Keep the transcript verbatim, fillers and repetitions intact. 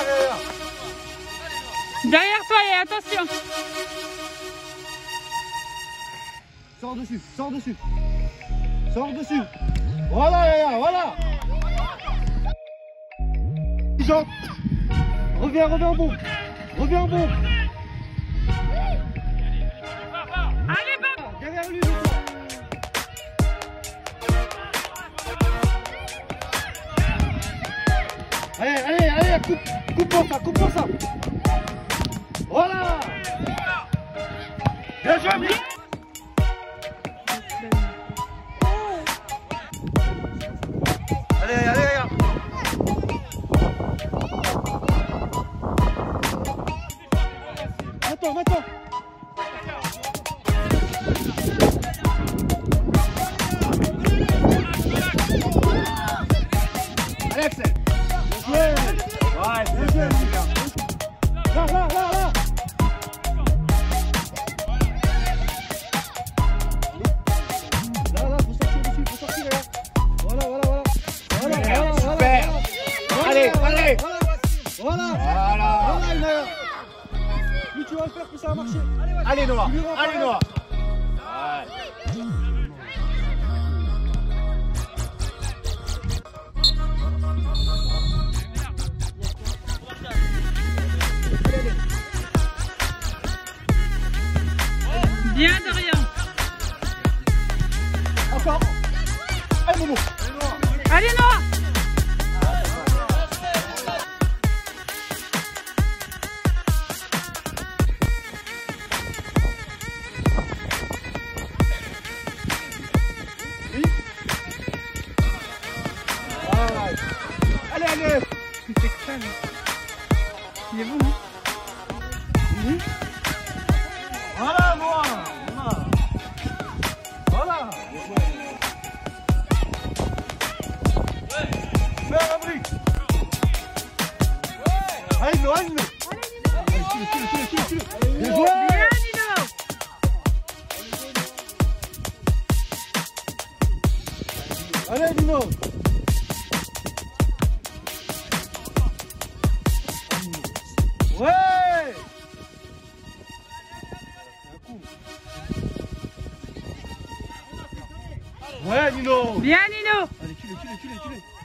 Derrière toi, et attention. Sors dessus, sors dessus. Sors dessus. Voilà, Yaya, voilà. Jean. Reviens, reviens en bombe. Reviens en bombe. Allez, bon. Derrière lui. Allez, allez, allez, coupe, coupe pour ça, coupe pour ça. Voilà. Bien joué, bien. Allez, allez, allez. Maintenant, maintenant. Allez, Axel. Ouais, ouais, c'est bien. Là, là, là, là. Là, là, faut sortir dessus, faut sortir, là. Voilà, voilà, voilà. Voilà, voilà, super. voilà. Allez, allez. Voilà. Voilà. Voilà, il a. Plus tu vas le faire, plus ça va marcher. Allez, Noah. Tu lui rends Allez, pas. Noah. Bien, Dorian. Encore. Allez, Momo. Allez, Noah. Oui. Voilà. Allez, allez. Il fait que ça, là. Il est bon, hein. Oui. Voilà, moi. Voilà. Fais un brique. Allez, Nino, allez, Nino. Allez, tire, tire, tire, tire, tire. Bien joué. Bien, Nino. Allez, Nino. Ouais. Ouais, Nino. Bien, Nino. Allez, tue-le, tue-le, tue-le, tue-le.